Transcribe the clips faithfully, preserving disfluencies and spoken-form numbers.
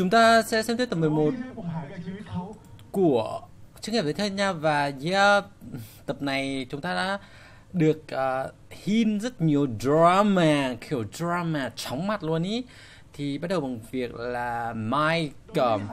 chúng ta sẽ xem tiếp tập mười một của chức nghiệp giới thân nha. Và yeah, tập này chúng ta đã được uh, hint rất nhiều drama, kiểu drama chóng mặt luôn ý. Thì bắt đầu bằng việc là Mike um,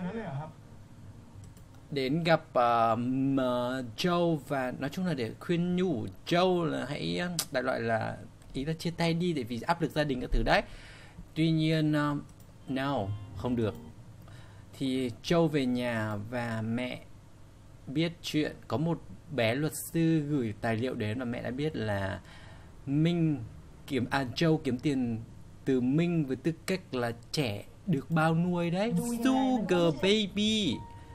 đến gặp uh, Joe và nói chung là để khuyên nhủ Joe là hãy đại loại là ý là chia tay đi, tại vì áp lực gia đình các thứ đấy. Tuy nhiên uh, no, không được. Thì Joe về nhà và mẹ biết chuyện có một bé luật sư gửi tài liệu đến, và mẹ đã biết là Minh kiếm à Joe kiếm tiền từ Minh với tư cách là trẻ được bao nuôi đấy, Sugar Baby.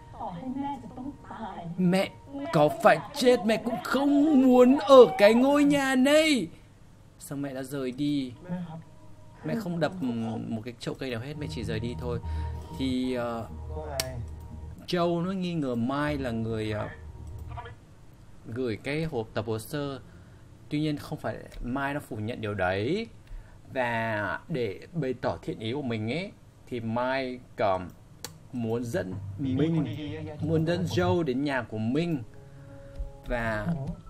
Mẹ có phải chết mẹ cũng không muốn ở cái ngôi nhà này. Xong mẹ đã rời đi. Mẹ không đập một cái chậu cây nào hết, mẹ chỉ rời đi thôi. Thì uh, Joe nó nghi ngờ Mai là người uh, gửi cái hộp tập hồ sơ. Tuy nhiên không phải, Mai nó phủ nhận điều đấy. Và để bày tỏ thiện ý của mình ấy, thì Mai um, muốn dẫn Minh, muốn dẫn Joe đến nhà của Minh. Và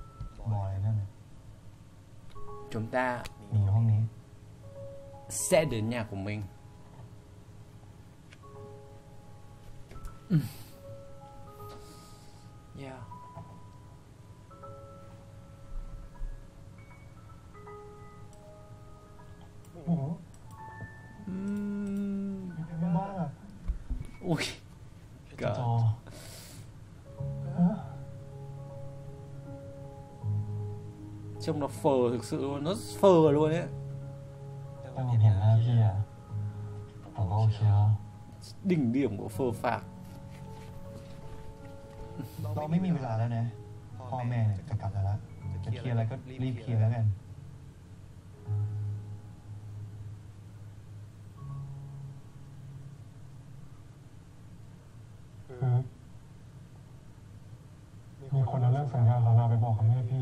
chúng ta sẽ đến nhà của Minh. Yeah. Uhm. Ui, God. Trông nó phờ thực sự luôn, nó phờ luôn ấy. Đỉnh điểm của phờ phạc. เราไม่มีเวลาแล้วนะพ่อแม่เนี่ยจะกลับแล้วจะเคลียร์อะไรก็รีบเคลียร์แล้วกันคือมีคนเอาเรื่องสัญญาของเราไปบอกกับแม่พี่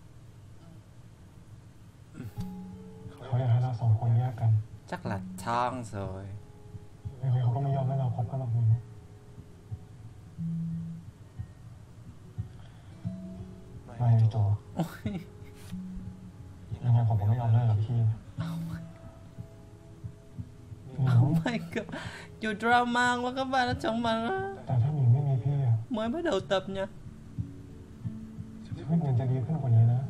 เขาอยากให้เราสองคนแยกกัน Chắc là thang rồi. ยังไงเขาก็ไม่ยอมให้เราคบกันหรอกมึงไม่โจยังไงผมก็ไม่ยอมเลิกกับพี่ Oh my god, nhiều drama quá các bạn ở trong màn đó. แต่ถ้าหมิงไม่มีพี่อะ Mới bắt đầu tập nha. ชีวิตมันจะดีขึ้นกว่านี้นะ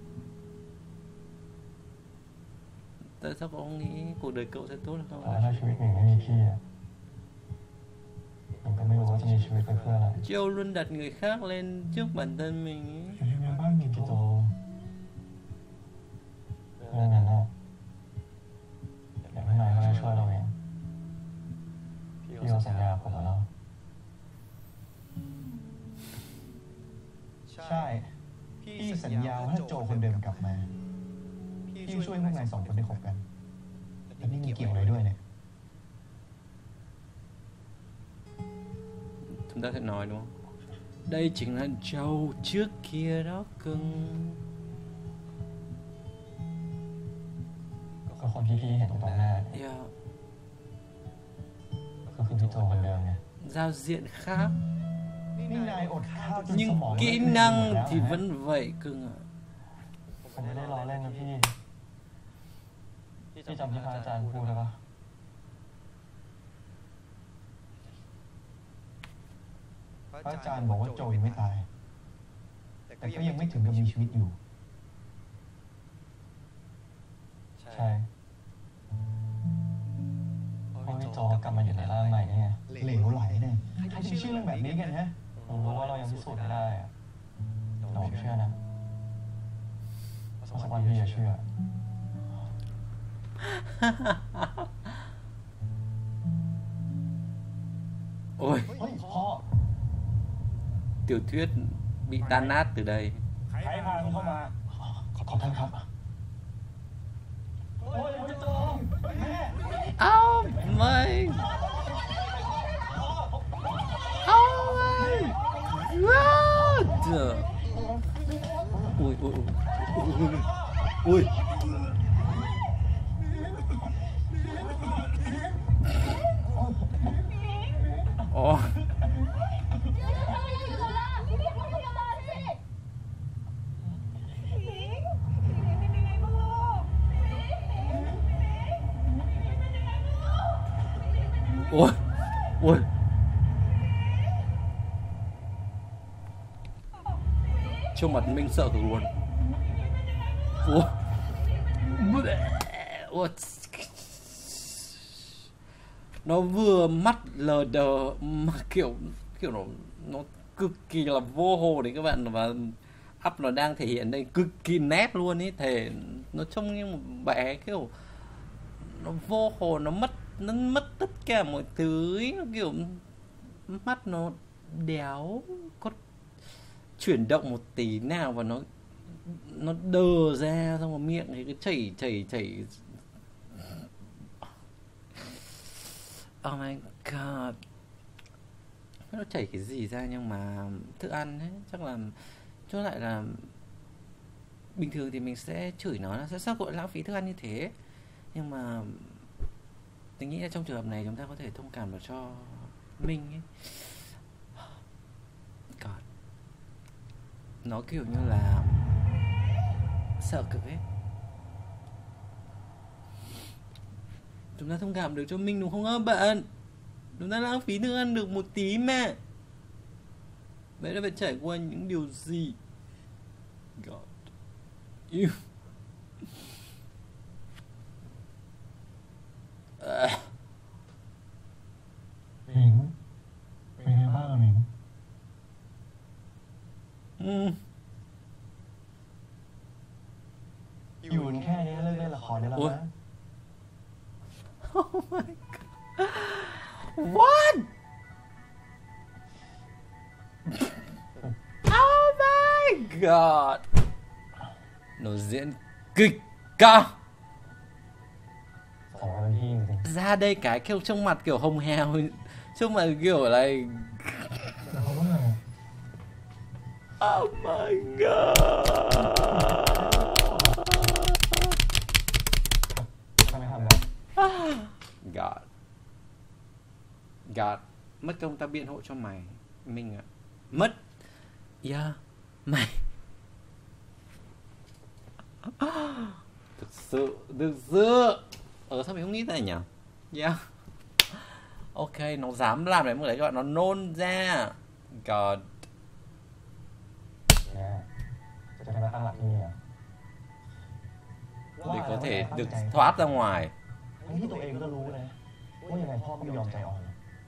Tại sao cậu không nghĩ cuộc đời cậu sẽ tốt hơn không? แต่ถ้าชีวิตหมิงไม่มีพี่อะผมก็ไม่รู้ว่าจะมีชีวิตไปเพื่ออะไร Joe luôn đặt người khác lên trước bản thân mình ý. อยู่ที่บ้านหมิงพี่โตเรื่องนั้นน่ะเดี๋ยวพี่นายเขาจะช่วยเราเองพี่เขาสัญญาผมกับเราใช่พี่สัญญาว่าถ้าโจคนเดิมกลับมาพี่ช่วยพวกนายสองคนได้คบกันแล้วนี่มีเกี่ยวอะไรด้วยเนี่ย Chúng ta sẽ nói đúng không? Đây chính là Joe trước kia đó cưng. ก็คนที่พี่เห็นอยู่ตรงหน้า Yeah. ก็คือพี่โจคนเดิมไง Giao diện khác นี่นายอดข้าวจนส nhưng มอง kỹ năng thì vẫn vậy cưng ạ. ผมไม่ได้ล้อเล่นนะพี่พี่จำที่พระอาจารย์พูดได้ปะพระอาจารย์บอกว่าโจยังไม่ตายแต่ก็ยังไม่ถึงกับมีชีวิตอยู่ใช่เพราะพี่โจกลับมาอยู่ในร่างใหม่นี่ไงเหลวไหลเนี่ยใครจะเชื่อเรื่องแบบนี้กันฮะผมรู้ว่าเรายังพิสูจน์ไม่ได้อะแต่ผมเชื่อนะสักวันพี่จะเชื่อ Ôi, เฮ้ยพ่อ tiểu thuyết bị tan nát từ đây. ใครพาเข้ามาขอโทษครับโอ้ยพี่โจแม่ Oh my. Oh my god. Ui ui ui. Ui. Ôi, ôi. Trông mặt Minh sợ cực luôn. Ủa. Ủa. Nó vừa mắt lờ đờ mà kiểu kiểu nó nó cực kỳ là vô hồn đấy các bạn, và up nó đang thể hiện đây cực kỳ nét luôn ý, thể nó trông như một bé kiểu nó vô hồn, nó mất nó mất tất cả mọi thứ ý. Nó kiểu mắt nó đéo có chuyển động một tí nào và nó nó đờ ra, xong rồi miệng thì cứ chảy chảy chảy. Oh my god, nó chảy cái gì ra, nhưng mà thức ăn ấy chắc là chốt lại là bình thường thì mình sẽ chửi nó là sao gọi lãng phí thức ăn như thế, nhưng mà mình nghĩ là trong trường hợp này chúng ta có thể thông cảm được cho Minh ấy. God. Nó kiểu như là sợ cực ấy. Chúng ta thông cảm được cho Minh đúng không các bạn? Chúng ta lãng phí thức ăn được một tí mà. Vậy là phải trải qua những điều gì? God. You. À. Mình Mình hay bác là mình. Ừ. อยู่กันแค่นี้เลิกเล่นละครได้แล้วนะ Oh my god. What? Oh my god. Nó diễn kịch cao. Ra đây cái kiểu trông mặt kiểu hồng hào, trông mặt kiểu này. Oh my god. God. God. Mất công ta biện hộ cho mày, Minh ạ. Mất. Yeah. Mày. Thực sự, thực sự. Ờ sao mày không nghĩ ra nhỉ? Yeah. Ok, nó dám làm đấy một đấy các bạn, nó nôn ra. God. Để có thể được thoát ra ngoài. ที่ตัวเองก็รู้นะว่ายังไงพ่อก็ไม่ยอมใจอ่อน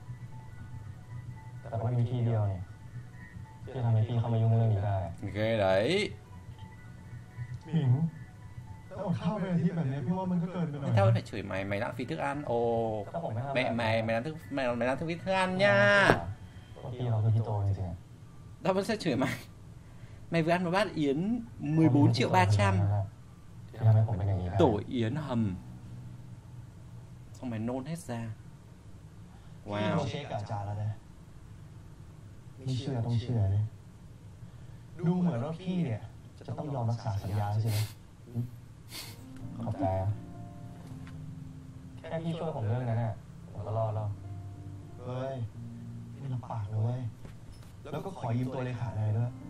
แต่ว่ามีทีเดียวเนี่ยที่ทำให้พี่เข้ามายุ่งเรื่องนี้ได้ Ghê đấy. หมิงถ้าอดข้าวไปอาทิตย์แบบนี้พี่ว่ามันก็เกินไปหน่อย Thế thôi phải chửi mày, mày lãng phí thức ăn. Ồ, mẹ mày, mày lãng thức mày, mày lãng phí thức ăn nha. พี่เราคือพี่โตจริงๆ Tao vẫn sẽ chửi mày. Mày vừa ăn một bát yến mười bốn triệu ba trăm. Tổ yến hầm. Xong mày nôn hết ra. Wow. เช็คกับอาจารย์แล้วนะไม่เชื่อต้องเชื่อเลยดูเหมือนว่าพี่เนี่ยจะต้องยอมรักษาสัญญาใช่ไหมขอบใจแค่พี่ช่วยผมเรื่องนั้นน่ะผมก็รอดแล้วเฮ้ยไม่ลำบากเลยเว้ยแล้วก็ขอยืมตัวเลขาหน่อยด้วย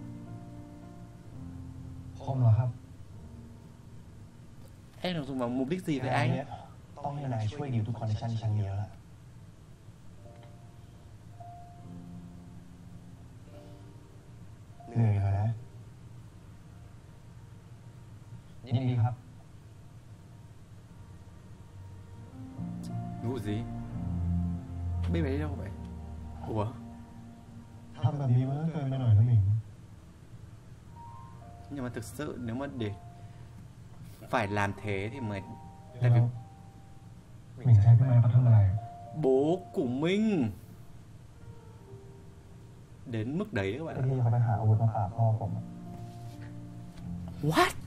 ผมเหรอครับ Em được dùng vào mục đích gì vậy anh? ต้องให้นายช่วยดิวทุกคอนเนคชั่นชั้นนี้แล้วล่ะเหนื่อยแล้วนะยินดีครับ Vụ gì? Biết mày đi đâu vậy? Ủa? ทำแบบนี้มันก็เกินไปหน่อยนะหมิง Nhưng mà thực sự nếu mà để phải làm thế thì mày... Tại vì หมิงใช้พี่ไม้เขาทำอะไร bố của mình đến mức đấy các bạn ạ. ที่เขาไปหาอาวุธมาฆ่าพ่อผม What?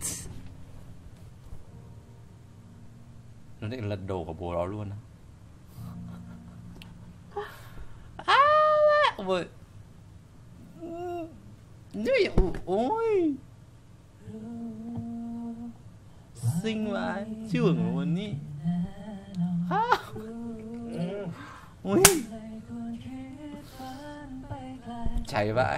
Nó định lật đổ của bố đó luôn á. À, ôi. Như vậy, ôi. Xinh vãi, trưởng luôn ý. À. Ui. Cháy vãi.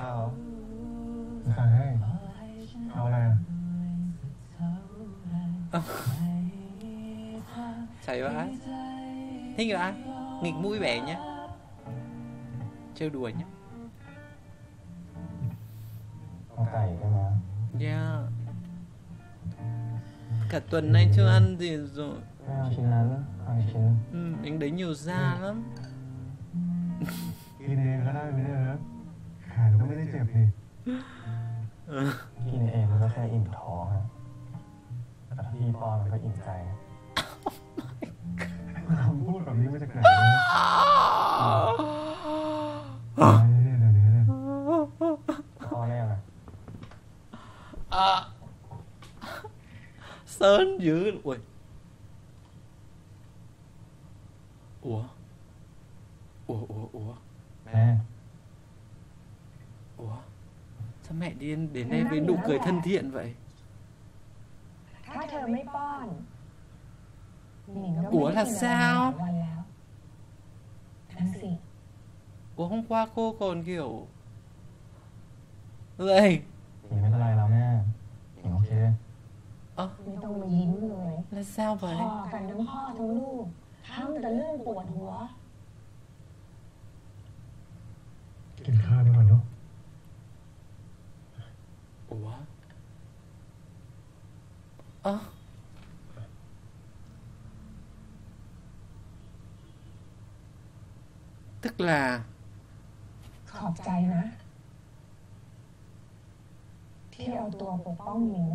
Cháy vãi. Thích rồi anh. nghịch mũi vẻ nhá. Trêu đùa nhá. Có cày cơ mà. Yeah. Cả tuần nay chưa ăn gì rồi. Ăn chín lắm, ăn chín. Ừ, anh đấy nhiều da lắm. กินเองก็ได้ไม่ได้เหรอขาก็ไม่ได้เจ็บนี่ กินเองมันก็แค่อิ่มท้องฮะแต่ถ้าพี่ป้อนมันก็อิ่มใจคำพูดแบบนี้มาจากไหนเนี่ยเนี่ยเนี่ยเนี่ยเนี่ยป้อนได้ยังไง À. Sơn dữ. Ui. Ủa. Ủa ủa ủa. Mẹ. Ủa. Sao mẹ đi đến đây với nụ cười thân thiện vậy? ถ้าเธอไม่ป้อนหนิงก็ Ủa ไม่ là ได้กินอะไร sao? หลายวันแล้วนั่นสิ Ủa hôm qua cô còn kiểu Vậy. หนิงไม่เป็นไรแล้วแม่หนิงโอเค Ơ. ไม่ต้องมายิ้มเลย Là sao พ่อ vậy? กันทั้งพ่อทั้งลูกทำแต่เรื่องปวดหัวกินข้าวไปก่อนเนาะ Ủa. Ơ. Tức là ขอบใจนะ ที่เอาตัวปกป้องหนิง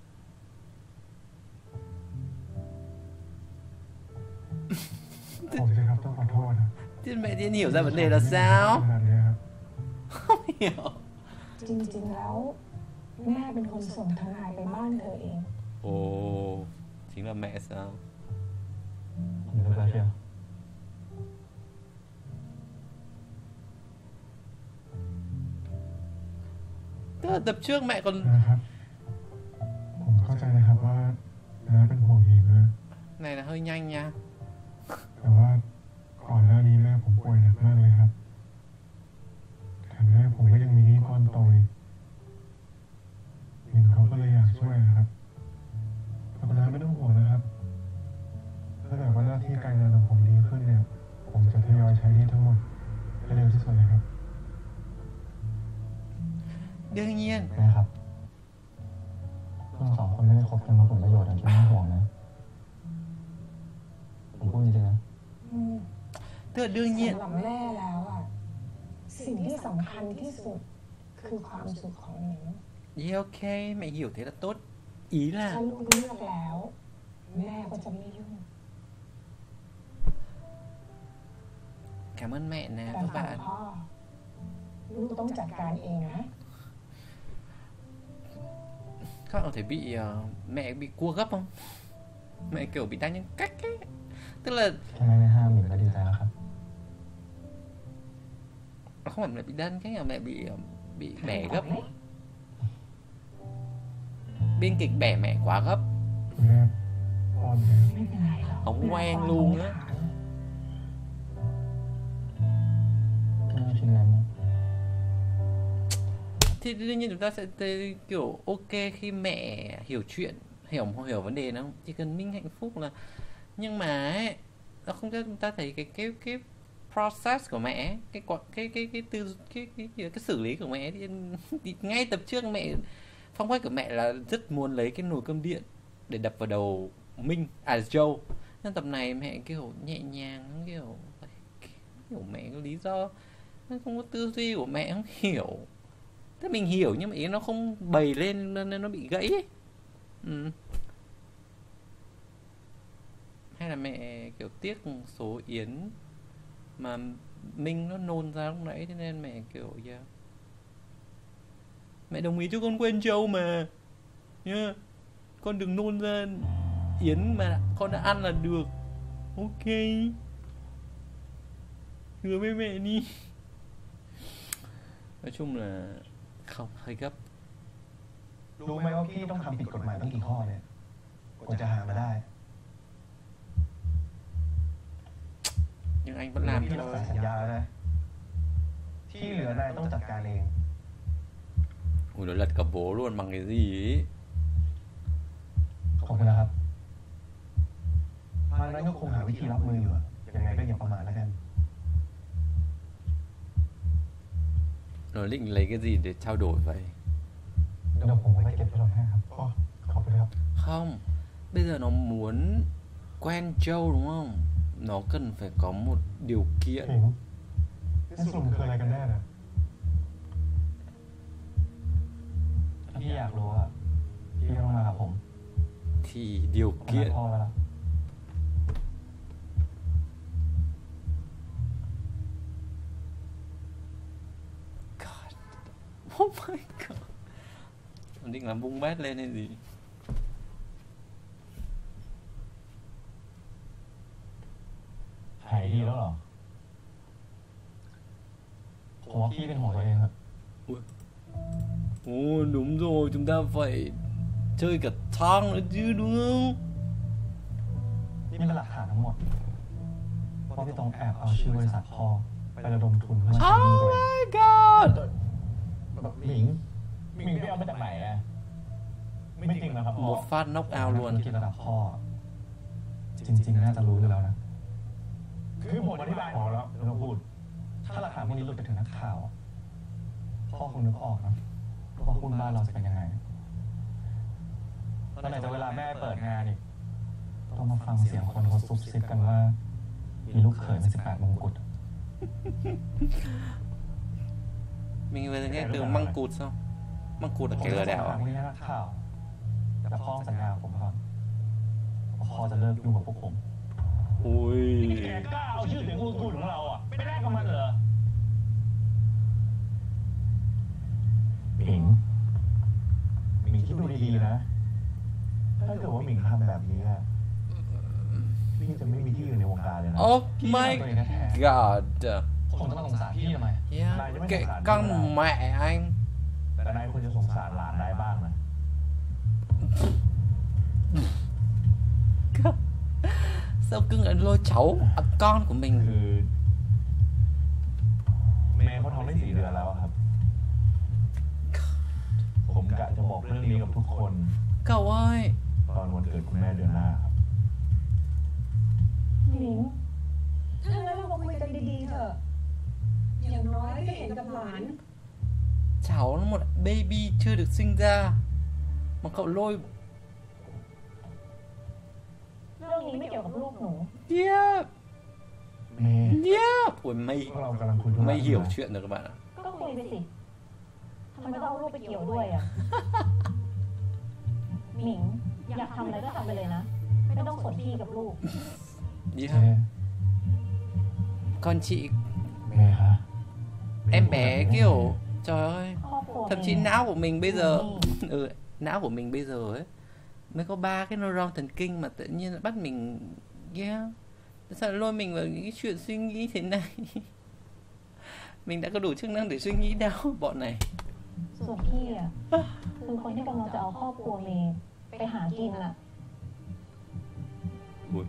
ผมจะครับต้องขอโทษนะ Thế mẹ Thiên hiểu ra vấn đề là sao? ขนาดนี้ครับ Không hiểu. จริงๆแล้ว แม่เป็นคนส่งทนายไปบ้านเธอเอง Ồ. Chính là mẹ sao? ผมจะไปเชียว Tức là tập trước mẹ còn นะครับ ผมเข้าใจนะครับว่าน้าเป็นห่วงหญิงนะ Này là hơi nhanh nha. แต่ว่าก่อนหน้านี้แม่ผมป่วยหนักมากเลยครับแถมแม่ผมก็ยังมีหนี้ก้อนโตอีกหญิงเขาก็เลยอยากช่วยนะครับแต่น้าไม่ต้องห่วงนะครับถ้าเกิดว่าหน้าที่การงานของผมดีขึ้นเนี่ย ผมจะทยอยใช้หนี้ทั้งหมดให้เร็วที่สุดเลยครับ Đương nhiên. แม่ครับเราสองคนไม่ได้คบกันมาผลประโยชน์กันจนน่าห่วงนะผมพูดจริงๆนะอืม Tức là đương nhiên. สำหรับแม่แล้วอ่ะ สิ่งที่สำคัญที่สุด คือความสุขของหนิง Yeah, ok, mẹ hiểu thế là tốt. Ý ถ้า là ลูกเลือกแล้ว แม่ก็จะไม่ยุ่ง cảm ơn mẹ nè แต่ các ฝั่ง bạn. พ่อ ลูกต้องจัดการเองนะ Các bạn có thể bị uh, mẹ bị cua gấp không? Mẹ kiểu bị đa nhân cách ấy. Tức là แค่ไม่ห้ามหญิงก็ดีใจแล้วครับ không phải là bị đa cách, là mẹ bị uh, bị bẻ gấp. Biên kịch bẻ mẹ quá gấp. แม่ป้อนแล้วไม่เป็นไรหรอก Ống ngoan luôn á. แม่ชิ้นนั้นนะ Thì đương nhiên chúng ta sẽ thấy kiểu ok khi mẹ hiểu chuyện, hiểu hiểu vấn đề nó chỉ cần Minh hạnh phúc là, nhưng mà ấy, nó không cho chúng ta thấy cái cái cái process của mẹ ấy, cái cái cái cái cái tư cái cái, cái, cái xử lý của mẹ ấy, thì, thì ngay tập trước mẹ phong cách của mẹ là rất muốn lấy cái nồi cơm điện để đập vào đầu Minh à Joe, nhưng tập này mẹ kiểu nhẹ nhàng, kiểu kiểu mẹ có lý do, nó không có tư duy của mẹ không hiểu. Thế mình hiểu nhưng mà ý nó không bày lên nên nó bị gãy ấy. Ừ. Hay là mẹ kiểu tiếc số yến mà Minh nó nôn ra lúc nãy, thế nên mẹ kiểu yeah. Mẹ đồng ý cho con quên Châu mà nha, yeah. Con đừng nôn ra yến mà con đã ăn là được. Ok, hứa với mẹ đi. Nói chung là không, hơi gấp. รู้ไหมว่าพี่ต้องทำผิดกฎหมายตั้งกี่ข้อเนี่ยกว่าจะหามาได้ Nhưng anh vẫn làm พี่รักษา thôi. สัญญาแล้วนะที่เหลือนายต้องจัดการเอง Ui, nó lật cả bố luôn bằng cái gì ấy. ขอบคุณนะครับทางนั้นก็คงหาวิธีรับมืออยู่อะอย่ยังไงก็อย่าประมาทแล้วกัน Nó định lấy cái gì để trao đổi vậy? เดี๋ยวผมไปเก็บรถให้ครับอ๋อขอบคุณครับ Không, bây giờ nó muốn quen Châu đúng không? Nó cần phải có một điều kiện. ผิงนี่สรุปมันคืออะไรกันแน่นะถ้าพี่อยากรู้อ่ะพี่ต้องมากับผม Thì điều ผมนัด kiện. พ่อไว้แล้ว God. Oh my god. Nó định làm bung bét lên hay gì? หายดีแล้วเหรอผมว่าพี่เป็นห่วงตัวเองครับ Ồ đúng rồi, chúng ta phải chơi cả thang nữa chứ đúng không? นี่เป็นหลักฐานทั้งหมดว่าพี่ตรงแอบเอาชื่อบริษัทพ่อไประดมทุนเพื่อใช้หนี้ Oh ตัวเอง my god. หมิงหมิงไปเอามาจากไหนอะไม่จริงนะครับพ่อ Một phát knock out ธุร luôn. กิจระดับพ่อ จริงๆน่าจะรู้อยู่แล้วนะ คือผมอธิบายพอแล้วไม่ต้องพูด ถ้าหลักฐานพวกนี้หลุดไปถึงนักข่าว พ่อคงนึกออกนะว่าหุ้นบ้านเราจะเป็นยังไงแล้วไหนจะเวลาแม่เปิดงานอีกต้องมาฟังเสียงคนเขาซุบซิบกันว่า มีลูกเขยเป็นสิบแปดมงกุฎ Mình vừa nghe từ măng cụt sao? Măng cụt là ผม cái จะ lừa ส่ง đảo ข่าว à? พวกนี้ให้นักข่าว แต่พ่อสัญญาผมก่อนว่าพ่อจะเลิกยุ่งกับพวกผม Ui. แกกล้าเอาชื่อเสียงมงกุฎของเราอ่ะไปแลกกับมันเหรอหมิงหมิงคิดดูดีๆนะ ถ้าเกิดว่าหมิงทำแบบนี้อะพี่จะไม่มีที่อยู่ในวงการเลยนะ Oh my god. ผมจะมาสงสารพี่ทำไม Yeah. Cái con mẹ anh. แต่นายควรจะสงสารหลานนายบ้างนะ Sao cứ lại lôi cháu à, con của mình. คือเมย์เขาท้องได้สี่เดือนแล้วอะครับ ผมกะจะบอกเรื่องนี้กับทุกคน Cậu ơi. ตอนวันเกิดคุณแม่เดือนหน้าครับหมิงถ้างั้นเรามาคุยกันดีๆเถอะ อย่างน้อยก็เห็นกับหลาน Cháu nó một baby chưa được sinh ra mà cậu lôi. เรื่องนี้ไม่เกี่ยวกับลูกหนู Yeah. เมย์ Yeah. Ui mày พวกเรากำลังคุยธุระ mày hiểu chuyện rồi các bạn ạ. ก็คุยไปสิ ทำไมต้องเอาลูกไปเกี่ยวด้วยอ่ะ หมิง อยากทำอะไรก็ทำไปเลยนะ ไม่ต้องสนพี่กับลูกเม Yeah. ย์ Con chị เมย์คะ em bé kiểu trời ơi. ครอบครัว Thậm chí não của mình bây giờ ừ, não của mình bây giờ ấy mới có ba cái neuron thần kinh mà tự nhiên lại bắt mình yeah. Sao lại lôi mình vào những cái chuyện suy nghĩ thế này? Mình đã có đủ chức năng để suy nghĩ đâu bọn này. ส่วนพี่อ่ะ คือคนที่กำลังจะเอาครอบครัวเมย์ไปหากินอ่ะ Ui.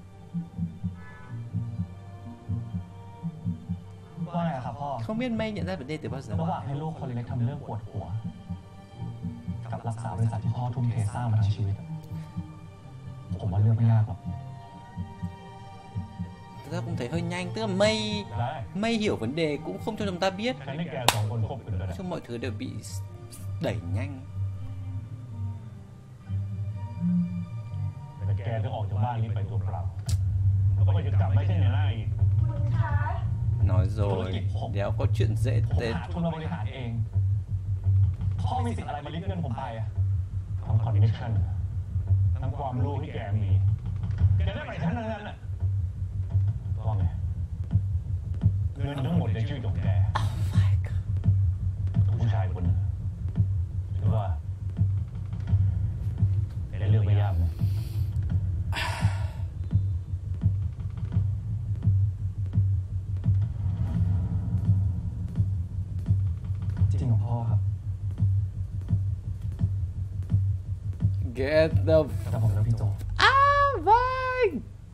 ว่าไงครับพ่อ Không biết May nhận ra vấn đề từ bao giờ. ระหว่างให้ลูกคนเล็กทำเรื่องปวดหัว กับรักษาบริษัทที่พ่อทุ่มเทสร้างมาทั้งชีวิตอะผมว่าเลือกไม่ยากหรอก Thực ra cũng thấy hơi nhanh. Tức là May May hiểu vấn đề cũng không cho chúng ta biết. ฉันให้แกสองคนคบกันเลย Chứ mọi thứ đều bị đẩy nhanh. แต่แกจะออกจากบ้านนี้ไปตัวเปล่าแล้วก็จะกลับไม่ใช่ในหน้าอีก Nói rồi, đéo có chuyện dễ ผม tết. หาทุนมาบริหารเอง พ่อมีสิทธิ์อะไรมาริบเงินผมไปอะทั้งคอนเนคชั่นทั้งความรู้ที่แกมี แกได้ไปทั้งนั้นน่ะว่าไงเงินทั้งหมดในชื่อของแก My God. ผู้ชายคนนึงหรือว่าได้เลือกไม่ยากนะจริงของพ่อครับ Get the แต่ผมเลือกพี่โจ Ah, Vinh.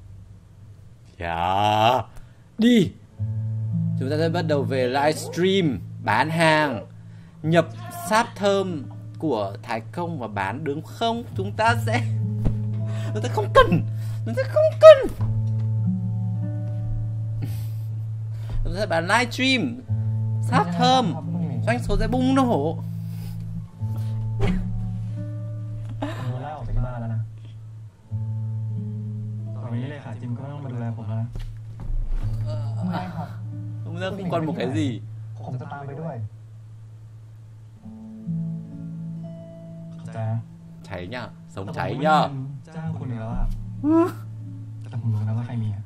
Dạ. Đi. Chúng ta sẽ bắt đầu về livestream bán hàng, nhập sáp thơm của Thái Công và bán đúng không? Chúng ta sẽ Chúng ta không cần. Chúng ta không cần. thời bản livestream sát thơm doanh số sẽ bung nổ. ผมโดนไล่ออกจากบ้านแล้วนะตอนนี้เลยค่ะจิมก็ไม่ต้องมาดูแลผมแล้วนะไม่ครับ Không ra không còn một cái gì. ผมจะตามไปด้วยเข้าใจนะ Cháy nhá, sống แต่ผม cháy ไม่ nhá. ได้จ้างคุณอีกแล้วอะแต่ผมรู้นะว่าใครมีอะ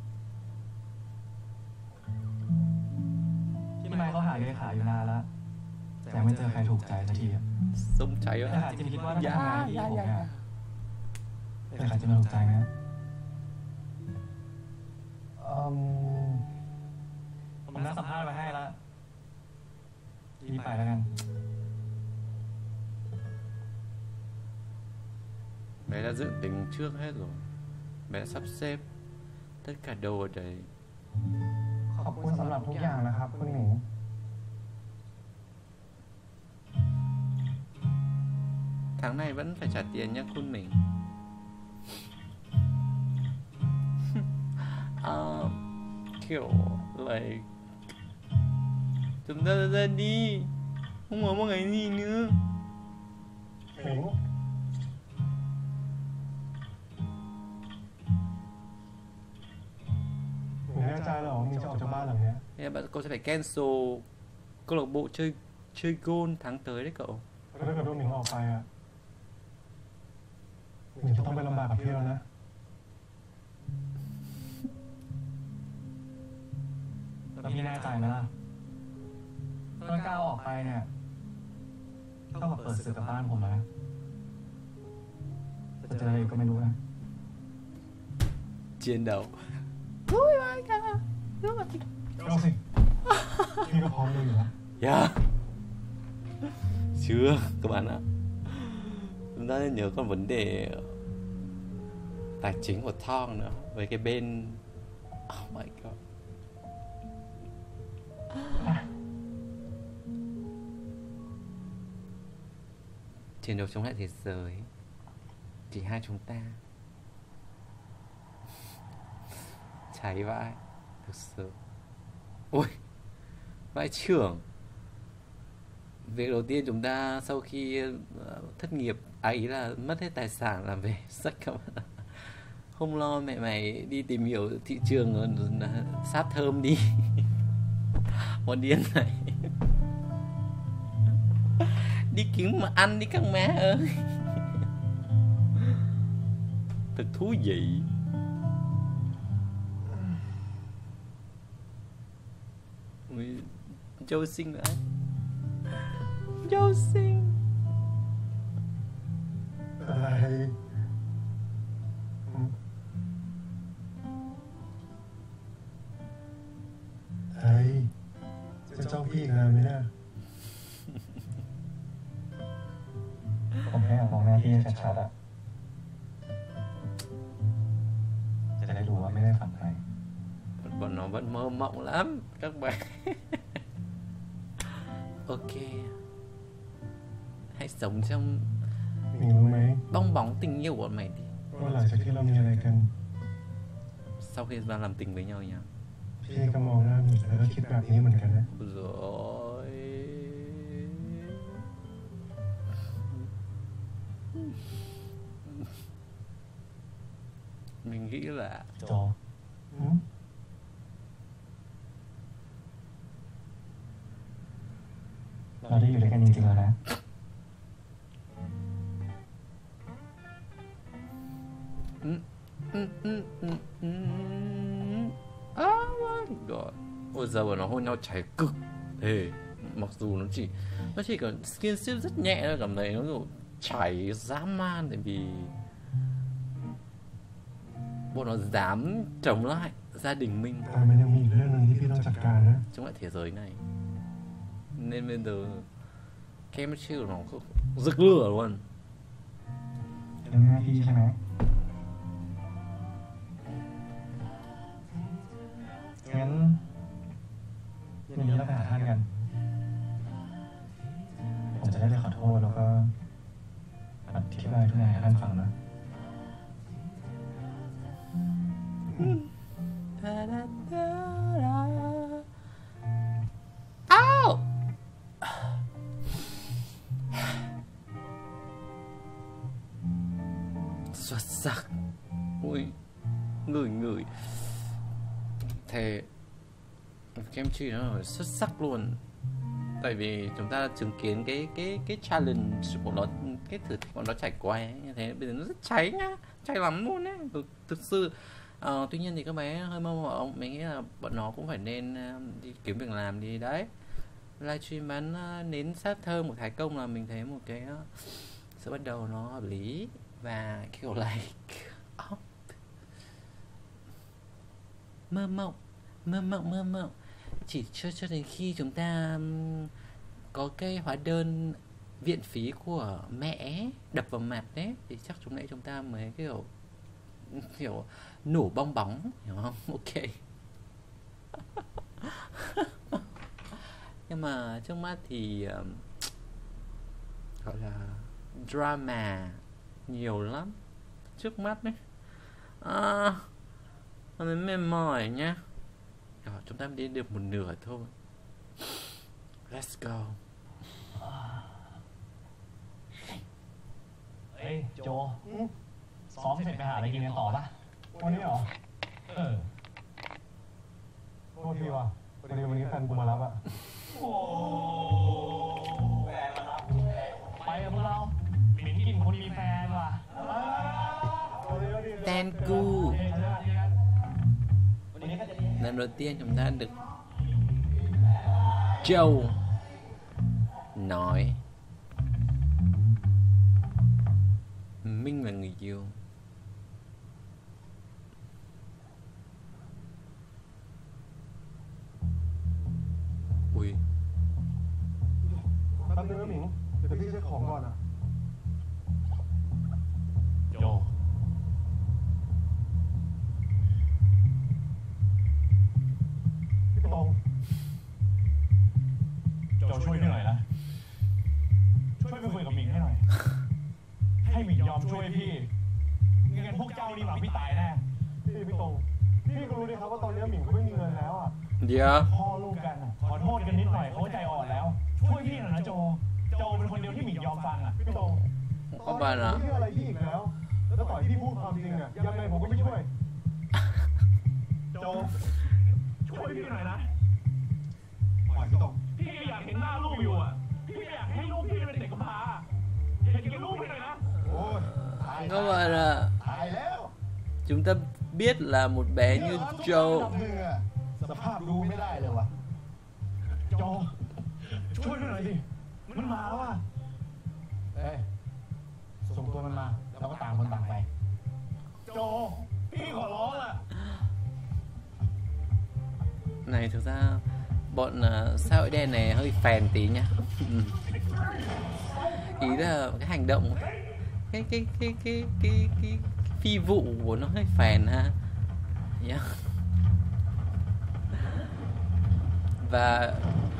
พี่ไมค์เขาหาเลขาอยู่นานแล้วแต่ยังไม่เจอใครถูกใจสักทีอะ Sống cháy เล á. ขาจิมคิดว่าถ้าทำงานที่ผมเนี่ยเลขาจิมจะถูกใจไหมผมนัดสัมภาษณ์มาให้แล้วรีบไปแล้วกัน Bé đã dự tính trước hết rồi. Bé đã sắp xếp tất cả đồ ở đấy. ขอบคุณสำหรับทุกอย่างนะครับคุณหมิง Tháng này vẫn phải trả tiền nhá Kun mình. À, kiểu like chúng ta ra đi, không có một cái gì nữa. หมิงหมิงแน่ใจเหรอว่ามิงจะออกจากบ้านหลังเนี้ย Thế là bạn cậu sẽ phải cancel câu lạc bộ chơi chơi gôn tháng tới đấy cậu. ถ้าเกิดว่าหมิงออกไปอ่ะหมิงจะต้องไปลำบากกับพี่แล้วนะแล้วพี่แน่ใจไหมล่ะถ้าก้าวออกไปเนี่ยเท่ากับเปิดศึกกับบ้านผมแล้วนะจะเจออะไรก็ไม่รู้นะ Chiến đấu. เอาสิพี่ก็พร้อมดูอยู่แล้ว Yeah. Chưa các bạn ạ. Chúng ta nên nhớ còn vấn đề tài chính của Thong nữa. Với cái bên oh my god. Chiến đấu chống lại thế giới. Chỉ hai chúng ta. Cháy vãi. Thực sự. Ôi, vãi trưởng. Việc đầu tiên chúng ta sau khi thất nghiệp, à ý là mất hết tài sản là về sách các bạn. Không lo mẹ mày đi tìm hiểu thị trường sát thơm đi. Con điên này. Đi kiếm mà ăn đi các má ơi. Thật thú vị. Châu Sinh nữa. Châu Sinh. อะไรไอ้จะจ้องพี่อีกนานไหมเนี่ยผมแค่อยากมองหน้าพี่ชัดๆอะจะได้รู้ว่าไม่ได้ฝันไป Bọn nó vẫn mơ mộng lắm các bạn. Ok. Hãy sống trong หมิงรู้ไหม bong bóng tình yêu của bọn mày đi. ว่าหลังจากที่เรามีอะไรกัน Sau khi chúng ta làm tình với nhau nhá. พี่ก็มองหน้าหมิงแล้วก็คิดแบบนี้เหมือนกันนะ Rồi. Mình nghĩ là โจหืมเราได้อยู่ด้วยกันจริงๆแล้วนะ ừ, ừ, ừ, ừ, ừ. Oh my god. Ôi giờ mà nó hôn nhau cháy cực. Thề. Mặc dù nó chỉ Nó chỉ có skinship rất nhẹ thôi. Cảm thấy nó kiểu chảy dã man. Tại vì bọn nó dám chống lại gia đình mình, แต่มันยังมีอีกเรื่องหนึงที่พี่ต้องจัดการนะ chống lại thế giới này. Nên bây giờ chemistry của nó rực lửa luôn. เรื่องหน้าที่ใช่ไหมงั้นเย็นนี้เราไปหาท่านกัน ผมจะได้ไปขอโทษแล้วก็อธิบายทุกอย่างให้ท่านฟังนะ Da, da, da, da. ngửi ngửi. Thề kem chi nó là xuất sắc luôn. Tại vì chúng ta chứng kiến cái cái cái challenge của nó, cái thử thách của nó trải qua ấy, như thế bây giờ nó rất cháy nhá, cháy lắm luôn ấy, thực, thực sự. Ờ, tuy nhiên thì các bé hơi mong mỏi, mình nghĩ là bọn nó cũng phải nên uh, đi kiếm việc làm đi đấy. Livestream bán uh, nến sát thơm một Thái Công là mình thấy một cái uh, sự bắt đầu nó hợp lý và kiểu like oh. Mơ mộng, mơ mộng, mơ mộng. Chỉ cho cho đến khi chúng ta um, có cái hóa đơn viện phí của mẹ đập vào mặt đấy thì chắc chúng này chúng ta mới kiểu kiểu nổ bong bóng, hiểu không? Ok. Nhưng mà trước mắt thì um, gọi là drama nhiều lắm trước mắt đấy. À, mình mệt mỏi nhá. Rồi, chúng ta đi được một nửa thôi. Let's go. Ê, Joe,ซ้อมเสร็จไปหาอะไรกินกันต่อป่ะวันนี้เหรอเออโทษทีว่ะพอดีวันนี้แฟนกูมารับอ่ะโอ้แฟนมารับไปกับพวกเราหมิ่นกินคนมีแฟนว่ะ Thank you. Lần đầu tiên chúng ta được Joe nói Minh là người yêu. Ui. แป๊บนึงนะหมิงเดี๋ยวพี่เช็คของก่อนอ่ะโจพี่ตรงโจช่วยพี่หน่อยนะช่วยไปคุยกับหมิงให้หน่อยให้หมิงยอมช่วยพี่ไม่งั้นพวกเจ้านี่หวังพี่ตายแน่พี่พี่ตรงพี่ก็รู้ดีครับว่าตอนนี้หมิงเขาไม่มีเงินแล้วอ่ะเดี๋ยวพ่อลูกกันอ่ะขอโทษกันนิดหน่อยเขาใจอ่อนแล้วช่วยพี่หน่อยนะโจโจเป็นคนเดียวที่หมิงยอมฟังอ่ะพี่ตรง có bạn ตอน à? นี้อะไรพี่อีกแล้วแล้วต่อยพี่พูดความจริงอ่ะยังไงผมก็ไม่ช่วยโจช่วยพี่หน่อยนะปล่อยพี่ตรงพี่อยากเห็นหน้าลูกอยู่อ่ะพี่ไม่อยากให้ลูกพี่เป็นเด็กกำพร้าเห็นแก่ลูกพี่หน่อยนะโอ้ยตาย Các bạn ạ, ตายแล้ว chúng ta biết là một bé như ระดับ Joe หนึ่งอ่ะสภาพดูไม่ได้เลยว่ะโจช่วยพี่หน่อยสิมันมาแล้วอ่ะเอ้ยส่งตัวมันมาแล้วก็ต่างคนต่างไปโจพี่ขอร้องอ่ะ này thực ra bọn uh, xã hội đen này hơi phèn tí nhá. Ừ. Ý là cái hành động cái cái cái cái cái cái phi vụ của nó hơi phèn ha. Yeah. Và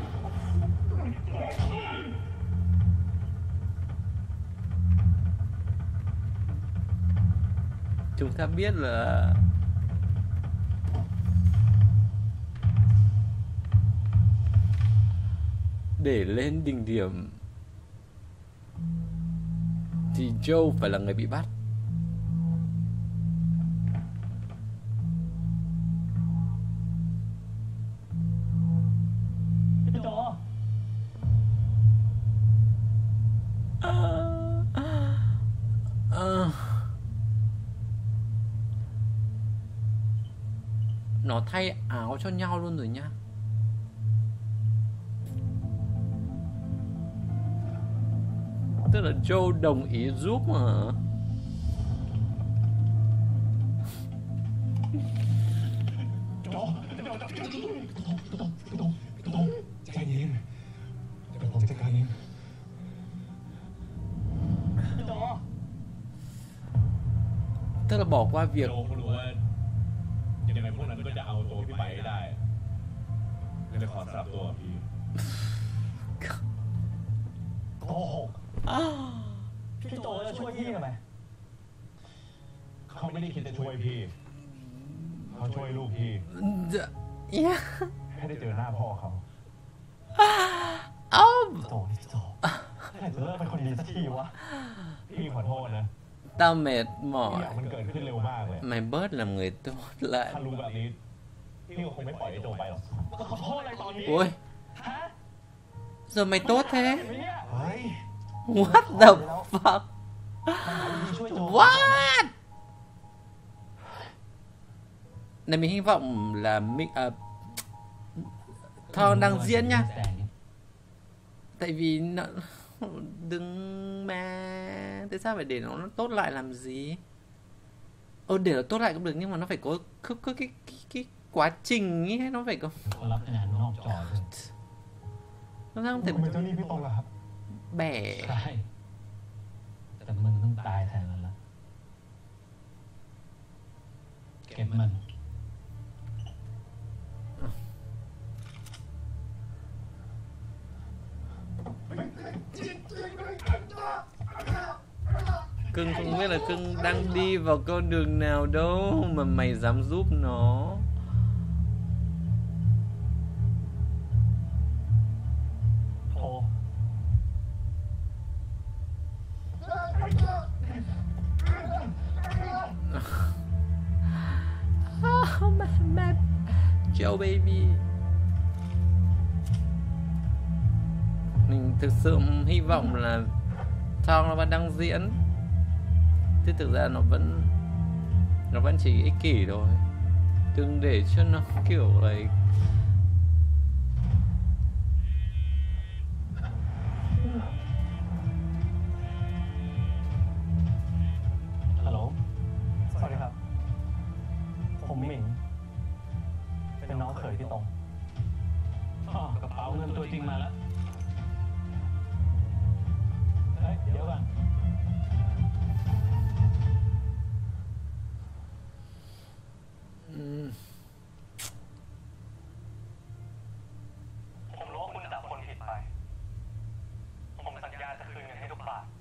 chúng ta biết là để lên đỉnh điểm thì Joe phải là người bị bắt. Cái Joe À, à, nó thay áo cho nhau luôn rồi nhá. Tức là Joe đồng ý giúp mà. Joe ใจเย็นเดี๋ยวผมจัดการเอง Joe Tức là bỏ qua việc โจเขารู้ว่ายังไงพวกนั้นก็จะเอาตัวพี่ไปให้ได้เลยขอสลับตัวพี่โกหกพี่โจจะช่วยพี่ทำไมเขาไม่ได้คิดจะช่วยพี่เขาช่วยลูกพี่ yeah. ให้ได้เจอหน้าพ่อเขา Oh. โจนี่โจให้เธอเลิกเป็นคนดีสักทีวะพี่ขอโทษนะ Tao mệt ทุกอ mỏi. ย่างมันเกิดขึ้นเร็วมากเลย Mày bớt làm người tốt ถ้า lại. รู้แบบนี้พี่ก็คงไม่ปล่อยไอ้โจไปหรอกขอโทษอะไรตอนนี้ Ui, ฮะ giờ mày tốt thế? ไม่เนี่ยเฮ้ย What the fuck? หาวิธีช่วยโจ What? Này mình hy vọng là mình à, Thon đang diễn nha. Tại vì nó đừng mà tại sao phải để nó, nó tốt lại làm gì? Ơ để nó tốt lại cũng được nhưng mà nó phải có có, có cái, cái cái quá trình ấy, nó phải có คนรับงานนอกจอเลย nó không คุณเป็น thể เจ้าหนี้พี่ตรงเหรอครับ bẻ. ใช่แต่มึงต้องตายแทนมันละเก็บมัน Cưng không biết là Cưng đang đi vào con đường nào đâu mà mày dám giúp nó. โทร Oh my my Joe baby. Mình thực sự hy vọng là Thong nó vẫn đang diễn. Chứ thực ra nó vẫn Nó vẫn chỉ ích kỷ thôi. Đừng để cho nó kiểu like ฮัลโหล สวัสดีครับ ผมหมิง เป็นน้องเขยพี่ตรงอ๋อกระเป๋าเงินตัวจริงมาแล้ว เฮ้ย เดี๋ยวก่อน ừm, ผมรู้ว่าคุณจับคนผิดไป ผมสัญญาจะคืนเงินให้ทุกบาท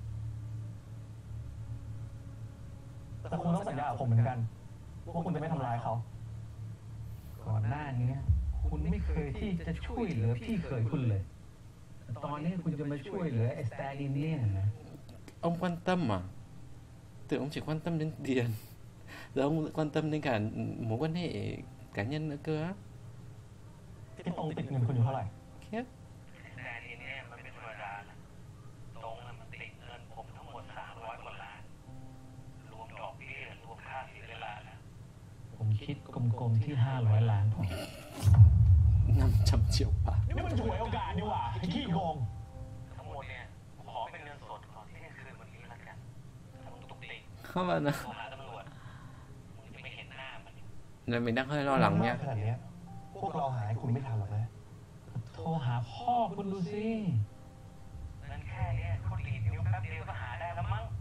แต่คุณต้องสัญญากับผมเหมือนกัน ว่าคุณจะไม่ทำร้ายเขาก่อนหน้านี้คุณไม่เคยที่จะช่วยเหลือพี่เคยคุณเลย ตอนนี้คุณจะมาช่วยเหลือไอ้สแตลินเนี่ยนะ ông quan tâm à? Tưởng ông chỉ quan tâm đến tiền. Giờ ông quan tâm đến cả mối quan hệ cá nhân nữa cơ á. พี่ตรงติดเงินคุณอยู่เท่าไหร่ Khiếp. แต่ทีนี้มันเป็นธรรมดานะตรงนั้นมันติดเงินผมทั้งหมดสามร้อยกว่าล้าน รวมดอกเบี้ยรวมค่าเสียเวลานะผมคิดกลมๆที่ห้าร้อยล้านพอ năm trăm triệu bạc. นี่มันฉวยโอกาสนี่หว่าไอ้ขี้โกงทั้งหมดเนี่ยขอเป็นเงินสดก่อนเที่ยงคืนวันนี้ละกันถ้ามึงตุกติก Không bạn à. โทรหาตำรวจมึงจะไม่เห็นหน้ามัน Này mình đang hơi lo lắng มาก nha. ขนาดเนี้ยพวกเราหาให้คุณไม่ทันหรอกนะโทรหาพ่อคุณดูสิเงินแค่เนี้ยเขาดีดนิ้วแป๊บเดียวก็หาได้แล้วมั้ง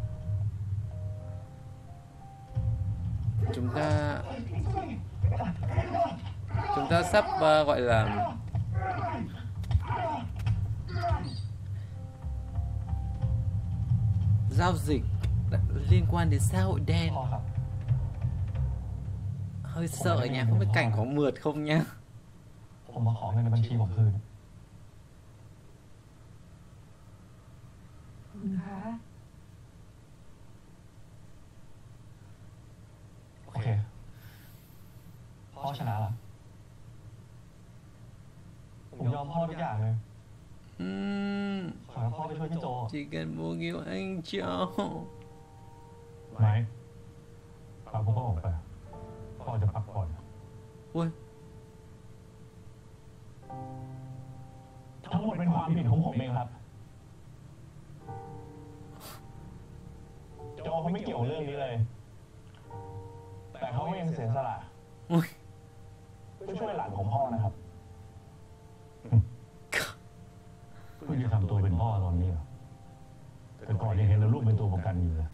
Chúng ta Chúng ta sắp uh, gọi là giao dịch liên quan đến xã hội đen. พ่อครับ Hơi sợ nha, không biết cảnh có mượt không nha. ผมมาขอเงินในบัญชีผมคืนคุณคะโอเค พ่อชนะละผมยอมพ่อทุกอย่างเลย Ừm, ขอให้พ่อไปช่วยพี่โจ chỉ cần bố cứu anh cho. ไม่พาพ่อออกไป พ่อจะพักผ่อน Ui, ทั้งหมดเป็นความผิดของผมเองครับ โจเขาไม่เกี่ยวเรื่องนี้เลย แต่เขายังเสียสละ ui. เพื่อช่วยหลานของพ่อนะครับ เพิ่งจะทำตัวเป็นพ่อตอนนี้เหรอแต่ก่อนยังเห็นเราลูกเป็นตัวประกันอยู่เลย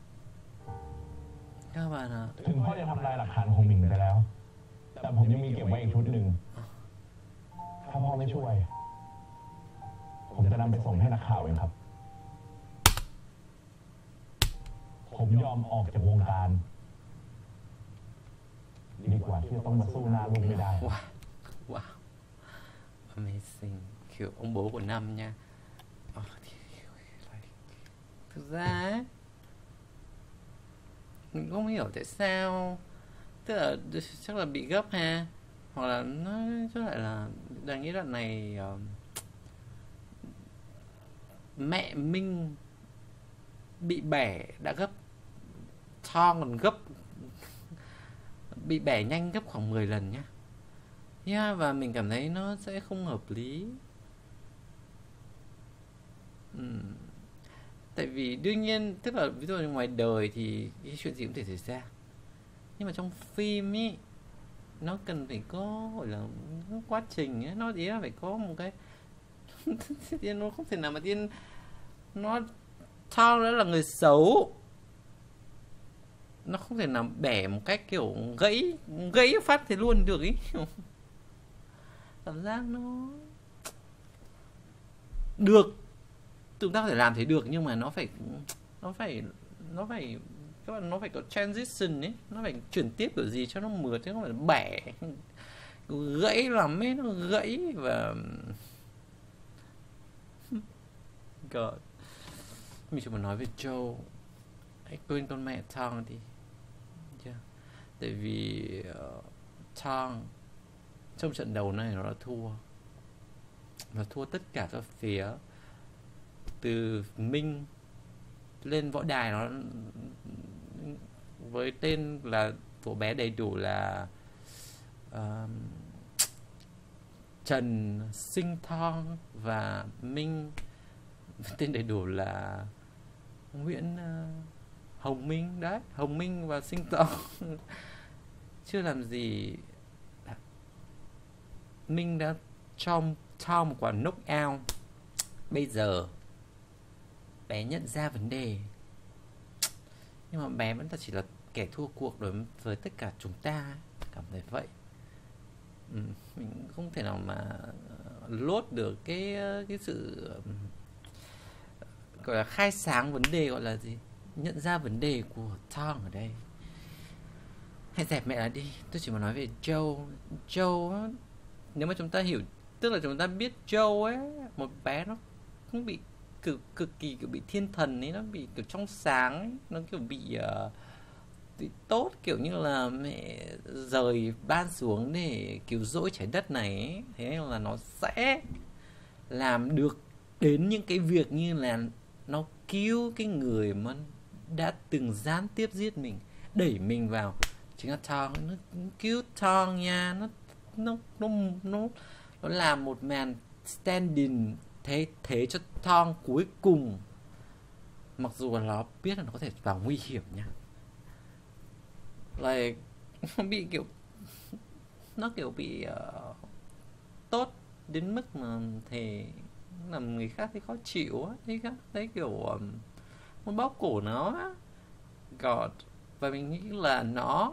Các bạn ạ. ถึงพ่อจะทำลายหลักฐานของหมิงไปแล้ว แต่ผมยังมีเก็บไว้อีกชุดหนึ่ง ถ้าพ่อไม่ช่วย ผมจะนำไปส่งให้นักข่าวเองครับ ผมยอมออกจากวงการ ดีกว่าที่จะต้องมาสู้หน้าลูกไม่ได้ Wow, wow, amazing. Kiểu ông bố của năm nha. Ờ, thì- Thực ra ấy, mình không hiểu tại sao, tức là chắc là bị gấp ha, hoặc là nó chắc lại là đang nghĩ đoạn này uh, mẹ Minh bị bẻ đã gấp, Thong còn gấp bị bẻ nhanh gấp khoảng mười lần nhá. Yeah, và mình cảm thấy nó sẽ không hợp lý. uhm. Tại vì đương nhiên, tức là ví dụ như ngoài đời thì cái chuyện gì cũng thể xảy ra, nhưng mà trong phim ý nó cần phải có gọi là quá trình ấy, nó ý là phải có một cái tiên nó không thể nào mà tiên nó Thao đó là người xấu, nó không thể nào bẻ một cách kiểu gãy gãy phát thế luôn được ý. Cảm giác nó được, chúng ta có thể làm thế được, nhưng mà nó phải nó phải nó phải các bạn, nó phải có transition ấy, nó phải chuyển tiếp kiểu gì cho nó mượt, chứ không phải bẻ gãy lắm ấy, nó gãy và God. Mình chỉ muốn nói về Joe, hãy quên con mẹ Thong đi. Yeah. Tại vì uh, Thong trong trận đấu này nó đã thua, nó thua tất cả các phía, từ Minh lên võ đài nó với tên là của bé đầy đủ là uh, Trần Sinh Thong, và Minh tên đầy đủ là Nguyễn uh, Hồng Minh đấy, Hồng Minh và Sinh Thong. Chưa làm gì Minh đã cho cho một quả knock out. Bây giờ bé nhận ra vấn đề, nhưng mà bé vẫn chỉ là kẻ thua cuộc đối với tất cả chúng ta, cảm thấy vậy. ừ, Mình không thể nào mà lốt được cái cái sự gọi là khai sáng vấn đề, gọi là gì, nhận ra vấn đề của Thong ở đây. Hãy dẹp mẹ là đi. Tôi chỉ muốn nói về Joe. Joe, nếu mà chúng ta hiểu, tức là chúng ta biết Joe ấy, một bé nó cũng bị cực cực kỳ kiểu bị thiên thần ấy, nó bị kiểu trong sáng ấy, nó kiểu bị, uh, bị tốt, kiểu như là mẹ rời ban xuống để cứu rỗi trái đất này ấy. Thế nên là nó sẽ làm được đến những cái việc như là nó cứu cái người mà đã từng gián tiếp giết mình, đẩy mình vào, chính là Thong. Nó cứu Thong nha, nó nó nó nó nó làm một màn stand-in thế thế cho Thong cuối cùng, mặc dù là nó biết là nó có thể vào nguy hiểm nha. Like, nó bị kiểu nó kiểu bị uh, tốt đến mức mà thể làm người khác thấy khó chịu á, thấy các thấy kiểu um, muốn bóp cổ nó á. God. Và mình nghĩ là nó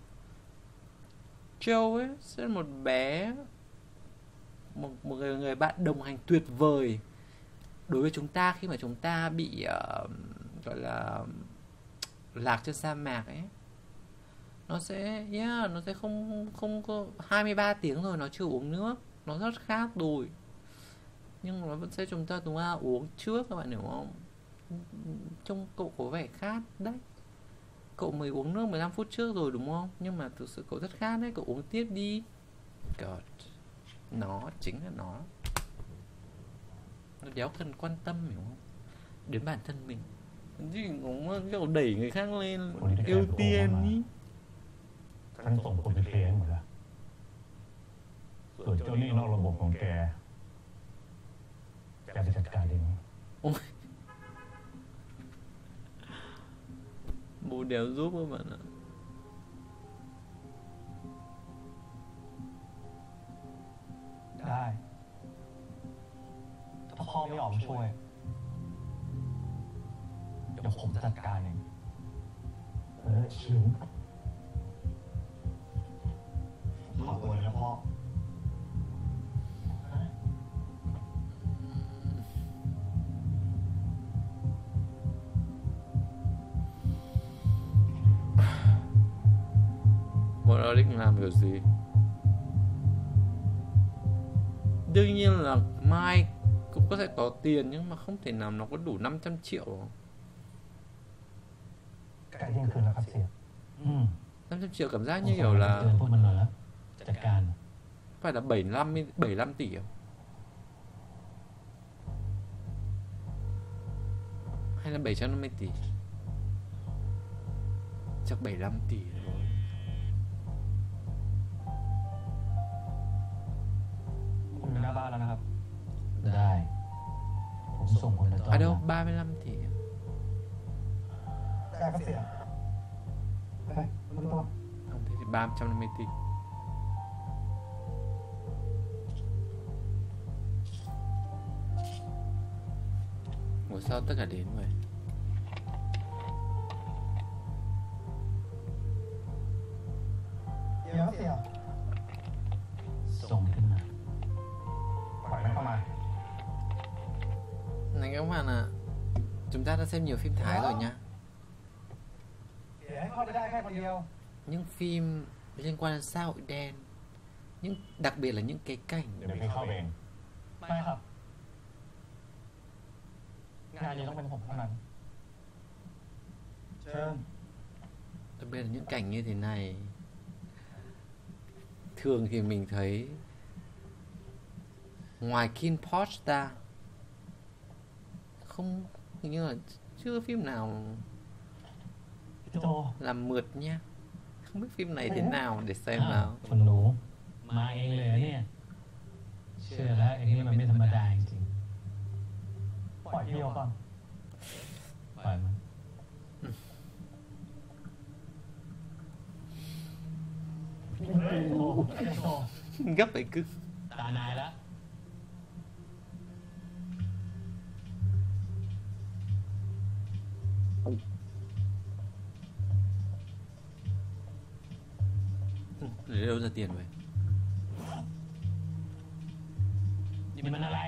Joe ấy sẽ là một bé, một, một người, người bạn đồng hành tuyệt vời đối với chúng ta khi mà chúng ta bị uh, gọi là lạc trên sa mạc ấy. Nó sẽ yeah, nó sẽ không không có hai mươi ba tiếng rồi nó chưa uống nước, nó rất khát rồi, nhưng nó vẫn sẽ chúng ta chúng ta uống trước, các bạn hiểu không? Trông cậu có vẻ khát đấy, cậu mới uống nước mười lăm phút trước rồi đúng không? Nhưng mà thực sự cậu rất khát đấy, cậu uống tiếp đi. God. Nó chính là nó Nó đéo cần quan tâm, hiểu không? Đến bản thân mình. Chứ cũng kiểu đẩy người khác lên ưu tiên ý. ฉันส่งคนไปเคลียร์ให้หมดแล้วส่วนเจ้าหนี้นอกระบบของแกแกไปจัดการเอง Ôi. Bố đéo giúp các bạn ạ. Đây. ถ้าพ่อไม่ออกมาช่วยเดี๋ยวผมจะจัดการเองเออชิวขอตัวเลยนะพ่อ Bọn nó định làm kiểu gì? Đương nhiên là Mai cũng có thể có tiền, nhưng mà không thể nào nó có đủ năm trăm triệu. ใกล้เที่ยงคืนแล้วครับเสียอืม năm trăm triệu cảm giác ผม như ส่ง kiểu เงินไป là เตือนพวกมันหน่อยนะจัดการ phải là bảy mươi lăm bảy mươi lăm tỷ không? Hay là bảy trăm năm mươi tỷ? Chắc bảy mươi lăm tỷ rồi. ผมอยู่หน้าบ้านแล้วนะครับได้ผมส่งคนมาต้อน À รับ đâu, ba mươi lăm tỷ. ได้ครับเสียไปมาตัว Không, thế thì ba trăm năm mươi tỷ. Ủa sao tất cả đến vậy? Dạ xiều. ส่งขึ้นมาปล่อยมันเข้ามา Này các bạn ạ, chúng ta đã xem nhiều phim Thái rồi nhá. เดี๋ยวให้เข้าไปได้แค่คนเดียว Những phim liên quan đến xã hội đen, những đặc biệt là những cái cảnh เดี๋ยวพี่เข้าเองไม่ครับ งานนี้ต้องเป็นผมเท่านั้นเชิญ đặc biệt là những cảnh như thế này. Thường thì mình thấy ngoài Kim Porsche ra không, hình như là chưa phim nào พี่โจ làm mượt nha. Không biết phim này thế nào để xem อ้าว nào. คุณหนูมาเองเลยเหรอเนี่ย เชื่อแล้วเองนี่มันไม่ธรรมดาจริงปล่อยพี่เขาก่อนๆปล่อยมันโอ้พี่โจ Gấp phải cứ ตานายแล้ว lấy đâu ra tiền vậy? นี่มันอะไร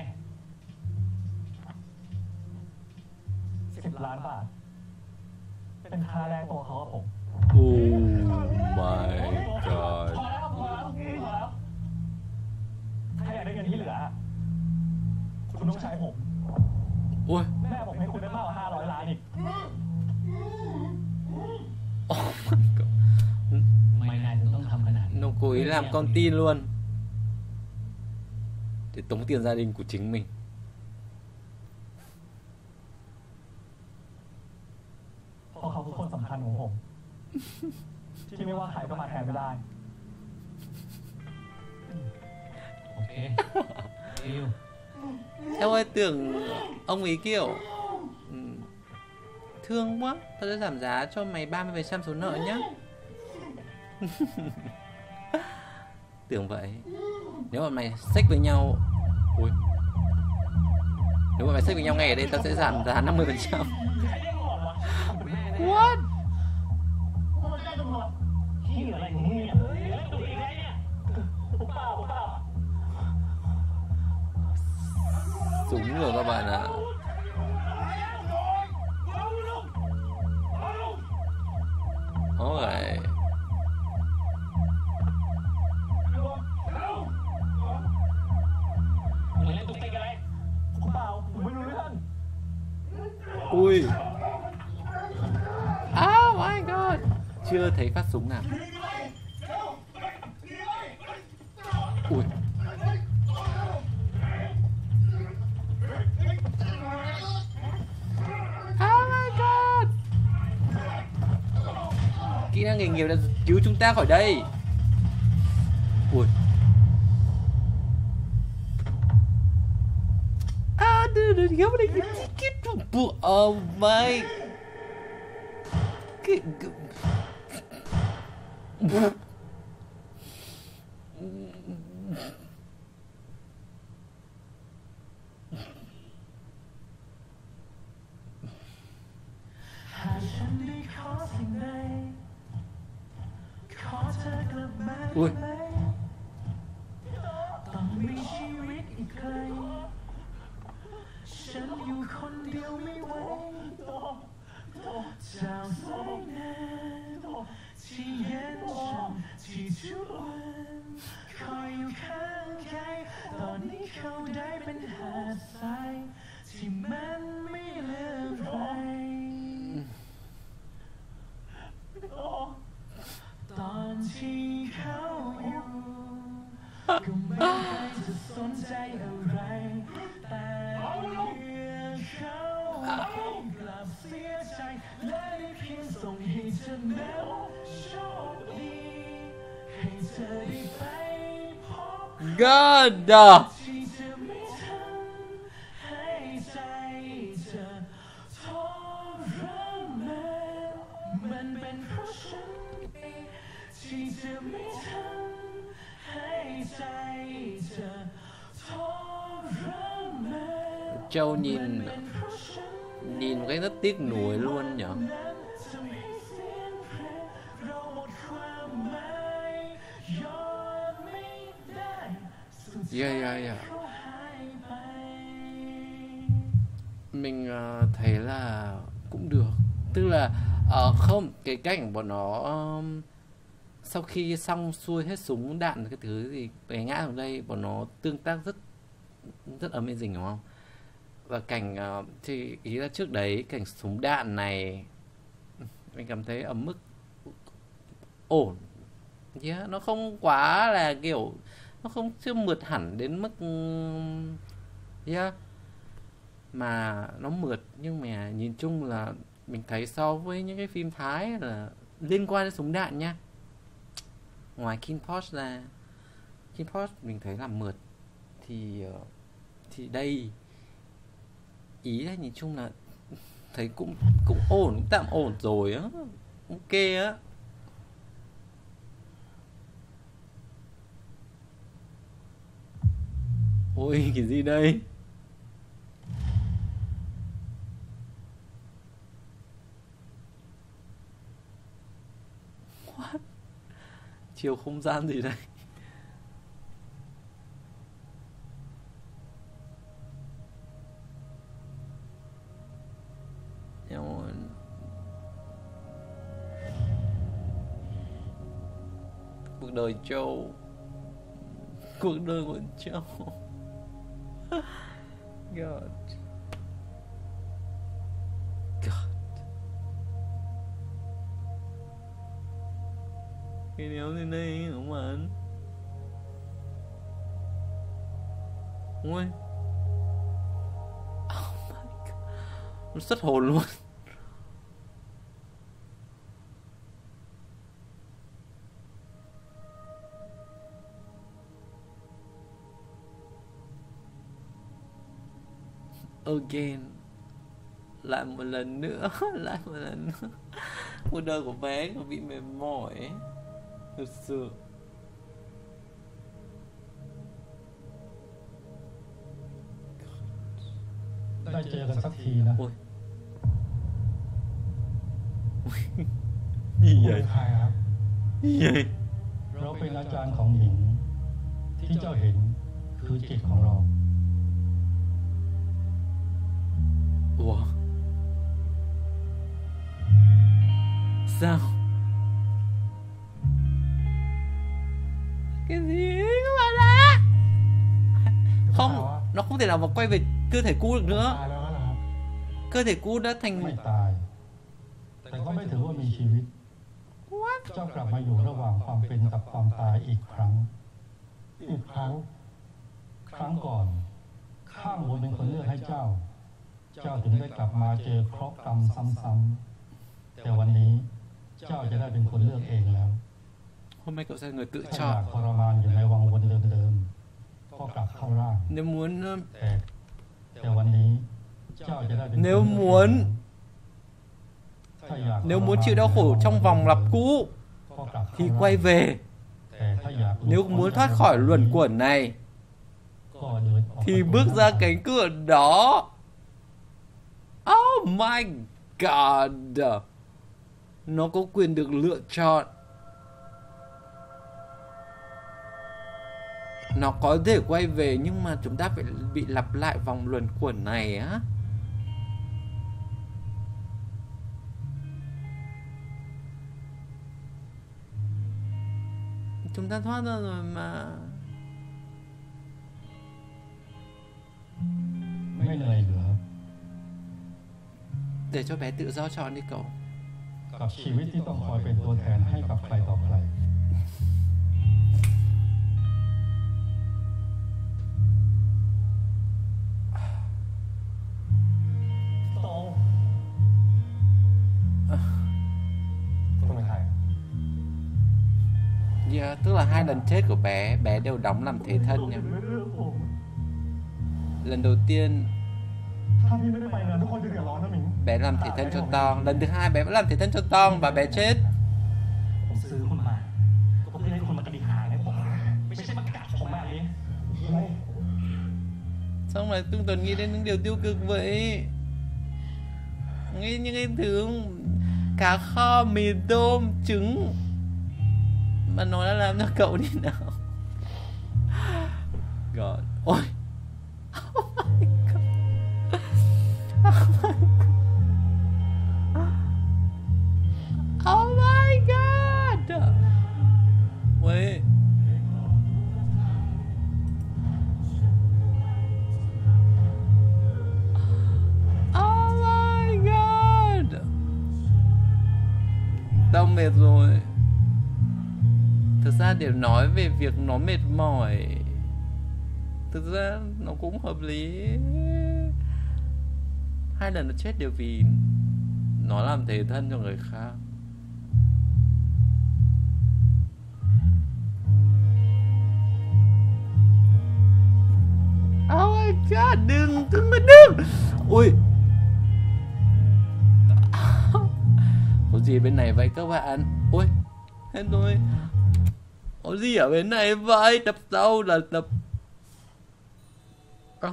สิบล้านบาท เป็นค่าแรกตัวเขากับผม Oh my พ god. อแล้วพอแล้วพอแล้วถ้าอยากได้เงินที่เหลือ คุณต้องใช้ผม Ui. แม่ผมให้คุณได้มากกว่าห้าร้อยล้านอีก Oh my god. ไม่นายถึงต้องทำขนาดนี้ Nó cố ý làm con tin luôn để tống tiền gia đình của chính mình. เพราะเขาคือคนสำคัญของผม ที่ไม่ว่าใครก็มาแทนไม่ได้โอเคดิว Em ơi, tưởng ông ấy kiểu ừ, thương quá, tao sẽ giảm giá cho mày ba mươi phần trăm số nợ nhá. Tưởng vậy. Nếu mà mày xích với nhau, ui, nếu mà mày xích với nhau ngay ở đây tao sẽ giảm giá năm mươi phần trăm. What? ที่อะไรของมึงเนี่ยเล่นตัวเองได้เนี่ยผมเปล่าผมเปล่า Súng rồi các bạn ạ. Ôi. มึงเล่นตัวเองอะไรผมเปล่าผมไม่รู้เรื่อง Ui. Oh my god. Chưa thấy phát súng nào. Ui. Oh my god. Kỹ năng nghề nghiệp đã cứu chúng ta khỏi đây. Ui. Ah, dude, dude, how did you get to book? Oh my. Cái... Ui. ต้องมีชีวิตอีกไกลฉันอยู่คนเดียวไม่ไหวจากสายน้ำที่เย็นช่ำที่ทุกวันคอยอยู่ข้างกายตอนนี้เขาได้เป็นหาดทรายที่มันไม่เลือกใครเขาอยู่ก็ไม่เคยจะสนใจอะไรแต่เมื่อเขากลับเสียใจและได้เพียงส่งให้เธอแม้ว่าโชคดีให้เธอได้ไปพบ God ที่เธอไม่ทันให้ใจเธอทรมานมันเป็นเพราะฉันที่เธอไม่ทันให้ใจเธอทรมาน Châu nhìn nhìn một cái rất tiếc nuối luôn nhở. Yeah, yeah, yeah. Mình uh, thấy là cũng được. Tức là uh, không, cái cảnh bọn nó um, sau khi xong xuôi hết súng đạn cái thứ gì bé ngã ở đây, bọn nó tương tác rất rất amazing đúng không? Và cảnh uh, thì ý là trước đấy cảnh súng đạn này mình cảm thấy ở mức ổn. Yeah, nó không quá là kiểu nó không chưa mượt hẳn đến mức yeah. Mà nó mượt nhưng mà nhìn chung là mình thấy so với những cái phim Thái là liên quan đến súng đạn nha. Ngoài Kinposh ra, Kinposh mình thấy là mượt thì thì đây ý là nhìn chung là thấy cũng cũng ổn, cũng tạm ổn rồi á, ok á. Ôi cái gì đây? What? Chiều không gian gì đây? Ôi. Cuộc đời Châu, cuộc đời của Châu. God. God. Cái néo lên đây không anh? Ui. Oh my God. Nó xuất hồn luôn. Again. Lại một lần nữa. Lại một lần nữa. Cuộc đời của bé còn bị mệt mỏi. Thật sự. Đã chơiกันสักทีนะ Ôi. Gì คุณ vậy? ใครครับ Gì vậy? เราเป็นอาจารย์ของหญิงที่เจ้าเห็นคือจิตของเรา Ủa? Sao? Cái gì các bạn ạ? Không, nó không thể nào mà quay về cơ thể cũ được nữa. ตายแล้วนะครับ Cơ thể cũ đã thành ไม่ตาย แต่ก็ไม่ถือว่ามีชีวิต เจ้ากลับมาอยู่ระหว่างความเป็นกับความตายอีกครั้ง อีกครั้ง ครั้งก่อนข้างบนเป็นคนเลือกให้เจ้า เจ้าถึงได้กลับมาเจอเคราะห์กรรมซ้ำๆแต่วันนี้เจ้าจะได้เป็นคนเลือกเองแล้ว Hôm nay cậu sẽ là người tự ถ้าอยาก chọn. ทรมานอยู่ในวังวนเดิมๆก็กลับเข้าร่าง Nếu muốn แต่แต่วันนี้เจ้าจะได้เป็น Nếu muốn ถ้าอยาก Nếu muốn chịu đau khổ trong vòng lặp cũ ก็กลับเข้า thì ร่าง quay về. แต่ถ้าอยาก Nếu muốn thoát khỏi luẩn quẩn này ก็เดินออก thì bước ra cánh cửa đó. Oh my God. Nó có quyền được lựa chọn. Nó có thể quay về nhưng mà chúng ta phải bị lặp lại vòng luẩn quẩn này á. Chúng ta thoát ra rồi mà. ไม่เหนื่อยเหรอ Để cho bé tự do chọn đi cậu. กับชีวิตที่ต้องคอยเป็นตัวแทนให้กับใครต่อใคร tức là hai lần chết của bé bé đều đóng làm thế thân nha. ไม่เลือกผม Lần đầu tiên ถ้าพี่ไม่ได้ไปงานทุกคนจะเดือดร้อนนะหมิง bé làm thể thân cho Tong, lần thứ hai bé vẫn làm thể thân cho Tong và bé chết. ผมซื้อคุณมาก็เพื่อให้คุณมากระดิกหางให้ผมไม่ใช่มากัดผมแบบนี้ Xong rồi Tương Tuấn nghĩ đến những điều tiêu cực vậy. Nghĩ những cái thứ cá kho, mì tôm, trứng mà nó đã làm cho cậu đi nào. God. Ôi. Oh my God. Oh my God. Wait. Oh my God. Tao mệt rồi. Thực ra để nói về việc nó mệt mỏi, thực ra nó cũng hợp lý. Hai lần nó chết đều vì nó làm thể thân cho người khác. Oh my God, đừng, đừng, đừng. Ui. Có gì bên này vậy các bạn? Ui, hết rồi. Có gì ở bên này vậy? Tập sau là tập... À.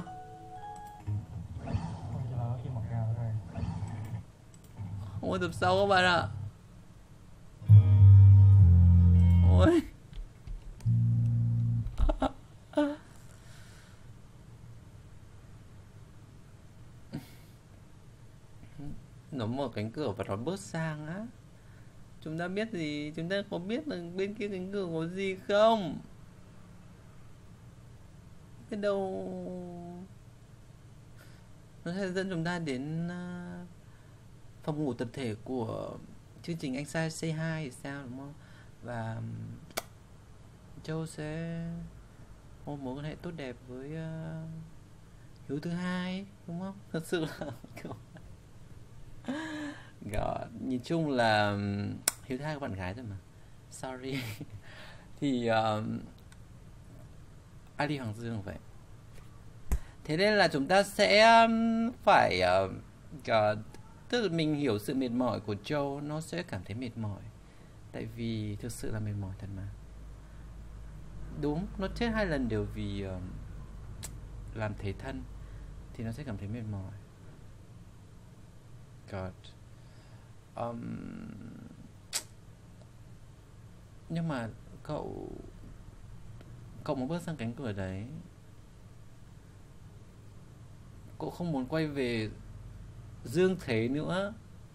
Ôi, tập sau các bạn ạ. Ôi. Nó mở cánh cửa và nó bớt sang á. Chúng ta biết gì? Chúng ta có biết là bên kia cánh cửa có gì không? Cái đâu nó sẽ dẫn chúng ta đến uh, phòng ngủ tập thể của chương trình Anh Sai Say Hi thì sao, đúng không? Và um, Châu sẽ có mối quan hệ tốt đẹp với uh, Hiếu thứ hai, đúng không? Thật sự là God. Nhìn chung là um, Hiếu thứ hai có bạn gái rồi mà. Sorry. Thì um, Ali Hoàng Dương vậy. Thế nên là chúng ta sẽ um, phải uh, uh, tức là mình hiểu sự mệt mỏi của Joe, nó sẽ cảm thấy mệt mỏi. Tại vì thực sự là mệt mỏi thật mà. Đúng, nó chết hai lần đều vì uh, làm thế thân thì nó sẽ cảm thấy mệt mỏi. God. Um, nhưng mà cậu cậu muốn bước sang cánh cửa đấy, cậu không muốn quay về dương thế nữa,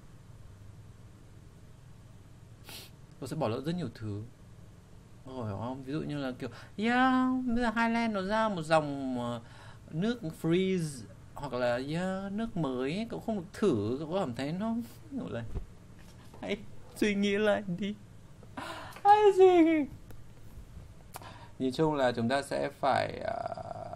cậu sẽ bỏ lỡ rất nhiều thứ, cậu hiểu không? Ví dụ như là kiểu yeah, bây giờ Highland nó ra một dòng nước freeze hoặc là yeah, nước mới, cậu không được thử, cậu cảm thấy nó kiểu là hãy suy nghĩ lại đi, hãy suy nghĩ. Nhìn chung là chúng ta sẽ phải uh...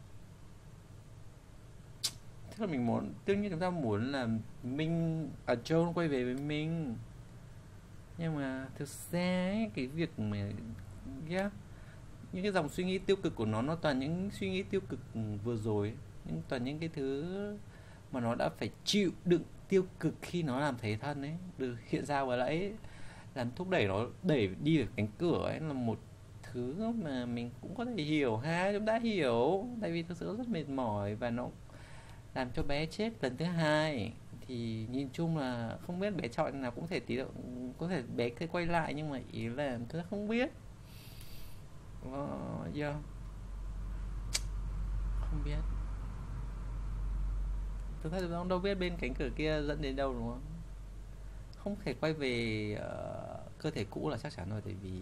tức là mình muốn, đương nhiên chúng ta muốn là Minh à, Joe quay về với mình, nhưng mà thực ra ấy, cái việc mà yeah, những cái dòng suy nghĩ tiêu cực của nó nó toàn những suy nghĩ tiêu cực vừa rồi, những toàn những cái thứ mà nó đã phải chịu đựng tiêu cực khi nó làm thế thân ấy, được hiện ra vừa nãy, làm thúc đẩy nó đẩy đi về cánh cửa ấy, là một thứ mà mình cũng có thể hiểu ha, chúng ta hiểu, tại vì thực sự rất mệt mỏi và nó làm cho bé chết lần thứ hai. Thì nhìn chung là không biết bé chọn nào cũng thể tí độ, có thể bé sẽ quay lại, nhưng mà ý là tôi không biết. Uh, yeah. Không biết. Thực ra chúng ta cũng đâu biết bên cánh cửa kia dẫn đến đâu, đúng không? Không thể quay về uh, cơ thể cũ là chắc chắn rồi, tại vì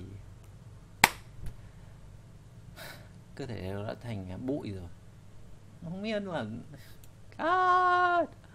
cơ thể nó đã thành bụi rồi. Không biết là God.